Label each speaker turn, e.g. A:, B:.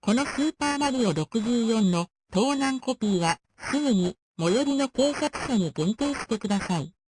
A: このスーパーマリオ64の盗難コピーは、すぐに最寄りの警察署に限定してください。